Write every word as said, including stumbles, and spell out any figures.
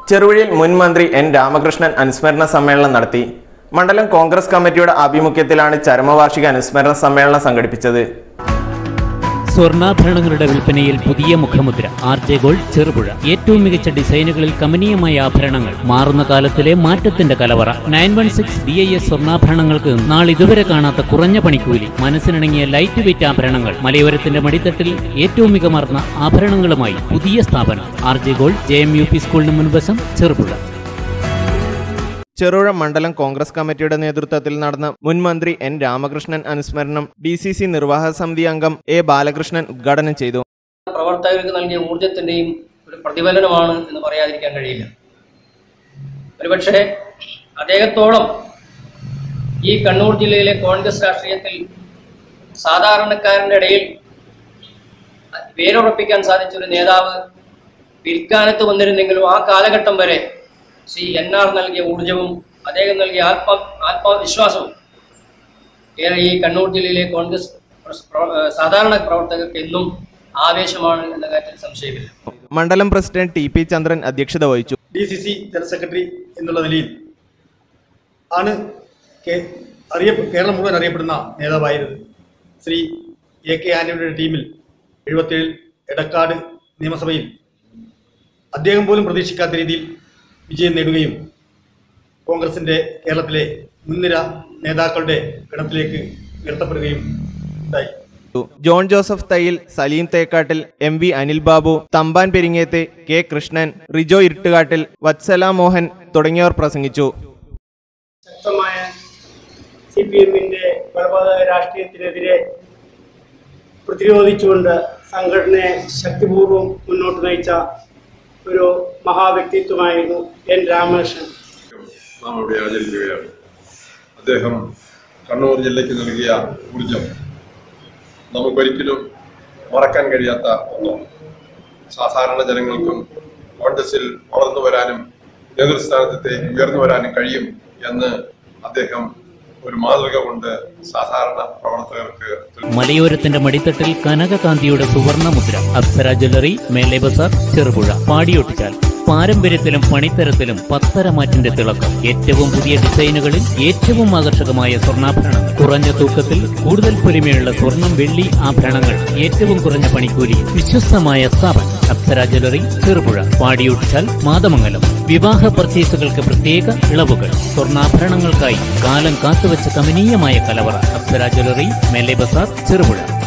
ചെറുപുഴയിൽ മുൻ മന്ത്രി എൻ.ര അനുസ്മരണ സമ്മേളനം നടത്തി. മണ്ഡലം കോൺഗ്രസ് കമ്മിറ്റിയുടെ ആഭിമുഖ്യത്തിലാണ് ചരമവാർഷിക അനുസ്മരണ സമ്മേളനം സംഘടിപ്പിച്ചത്. സ്വർണ്ണാഭരണങ്ങളുടെ വിൽപ്പനയിൽ പുതിയ മുഖമുദ്ര ആർ ജെ ഗോൾഡ് ചെറുപുഴ. ഏറ്റവും മികച്ച ഡിസൈനുകളിൽ കമനീയമായ ആഭരണങ്ങൾ, മാറുന്ന കാലത്തിലെ മാറ്റത്തിന്റെ കലവറ. Nine one six D I S സ്വർണ്ണാഭരണങ്ങൾക്ക് നാളിതുവരെ കാണാത്ത കുറഞ്ഞ പണിക്കൂലി, മനസ്സിനിണങ്ങിയ ലൈറ്റ് വെയിറ്റ് ആഭരണങ്ങൾ, മലയോരത്തിന്റെ മടിത്തട്ടിൽ ഏറ്റവും മികമാർന്ന ആഭരണങ്ങളുമായി പുതിയ സ്ഥാപനം R J gold, J M U P സ്കൂളിന് മുൻവശം, ചെറുപുഴ. ചെറുപുഴ മണ്ഡലം കോൺഗ്രസ് കമ്മിറ്റിയുടെ നേതൃത്വത്തിൽ നടന്ന മുൻ മന്ത്രി എൻ.ര അനുസ്മരണം ഡി സി സി നിർവാഹക സമിതി അംഗം എ ബാലകൃഷ്ണൻ ഉദ്ഘാടനം ചെയ്തു. പ്രവർത്തകർക്ക് നൽകിയ ഊർജത്തിന്റെയും ഒരു പ്രതിഫലനമാണ് എന്ന് പറയാതിരിക്കാൻ കഴിയില്ല. ഒരുപക്ഷെ അദ്ദേഹത്തോളം ഈ കണ്ണൂർ ജില്ലയിലെ കോൺഗ്രസ് രാഷ്ട്രീയത്തിൽ സാധാരണക്കാരന്റെ ഇടയിൽ വേരുറപ്പിക്കാൻ സാധിച്ച ഒരു നേതാവ് പിൽക്കാലത്ത് വന്നിരുന്നെങ്കിലും ആ കാലഘട്ടം വരെ ശ്രീ എൻ.ആർ നൽകിയ ഊർജവും അദ്ദേഹം നൽകിയ ആത്മ ആത്മവിശ്വാസവും ഏറെ ഈ കണ്ണൂർ ജില്ലയിലെ കോൺഗ്രസ് സാധാരണ പ്രവർത്തകർക്ക് എന്നും ആവേശമാണ് എന്ന കാര്യത്തിൽ സംശയമില്ല. മണ്ഡലം പ്രസിഡന്റ് ടി പി ചന്ദ്രൻ അധ്യക്ഷത വഹിച്ചു. D C C general secretary എന്നുള്ള നിലയിൽ ആണ് അറിയ കേരളം മുഴുവൻ അറിയപ്പെടുന്ന നേതാവായിരുന്നത്. ശ്രീ എ കെ ആന്റണിയുടെ ടീമിൽ എഴുപത്തിയേഴിൽ എടക്കാട് നിയമസഭയിൽ അദ്ദേഹം പോലും പ്രതീക്ഷിക്കാത്ത രീതിയിൽ വിജയം നേടുകയും കോൺഗ്രസിന്റെ കേരളത്തിലെ മുൻനിര നേതാക്കളുടെ ഗണത്തിലേക്ക് ഉയർത്തപ്പെടുകയും ഉണ്ടായി. John Joseph Thayyil, Saleem Thekkattil, M V Anil Babu, Thampan Peringeth, K Krishnan, Rijo Iruttukattil, Vatsala Mohan തുടങ്ങിയവർ പ്രസംഗിച്ചു. ശക്തമായ സി പി എമ്മിന്റെ കൊലപാതക രാഷ്ട്രീയത്തിനെതിരെ പ്രതിരോധിച്ചുകൊണ്ട് സംഘടനയെ ശക്തിപൂർവ്വം മുന്നോട്ട് നയിച്ച ഒരു മഹാവ്യക്തിത്വമായിരുന്നു എൻ രാമകൃഷ്ണൻ. നാം ഇവിടെ ആചരിക്കുകയാണ്. അദ്ദേഹം കണ്ണൂർ ജില്ലയ്ക്ക് നൽകിയ ഊർജം നമുക്കൊരിക്കലും മറക്കാൻ കഴിയാത്ത ഒന്നാണ്. സാധാരണ ജനങ്ങൾക്കും കോൺഗ്രസിൽ വളർന്നു വരാനും നേതൃസ്ഥാനത്തേക്ക് ഉയർന്നു വരാനും കഴിയും എന്ന് അദ്ദേഹം ഒരു മാതൃക കൊണ്ട് സാധാരണ പ്രവർത്തകർക്ക്. മലയോരത്തിന്റെ മടിത്തട്ടിൽ കനകകാന്തിയുടെ സുവർണ മുദ്ര അപ്സര ജ്വല്ലറി, മേലെ ബസാർ, ചെറുപുഴ. പാടിയൊട്ടിച്ചാൽ പാരമ്പര്യത്തിലും പണിത്തരത്തിലും പത്തരമാറ്റിന്റെ തിളക്കം. ഏറ്റവും പുതിയ ഡിസൈനുകളിൽ ഏറ്റവും ആകർഷകമായ സ്വർണ്ണാഭരണങ്ങൾ, കുറഞ്ഞ തൂക്കത്തിൽ കൂടുതൽ പൊലിമയുള്ള സ്വർണം വെള്ളി ആഭരണങ്ങൾ, ഏറ്റവും കുറഞ്ഞ പണിക്കൂലി. വിശ്വസ്തമായ സ്ഥാപനം അപ്സര ജ്വല്ലറി, ചെറുപുഴ. പാടിയൊട്ടിച്ചാൽ മാതമംഗലം. വിവാഹ പർച്ചേസുകൾക്ക് പ്രത്യേക ഇളവുകൾ. സ്വർണ്ണാഭരണങ്ങൾക്കായി കാലം കാത്തുവെച്ച കമനീയമായ കലവറ അപ്സര ജ്വല്ലറി, മേലെ ബസാർ, ചെറുപുഴ.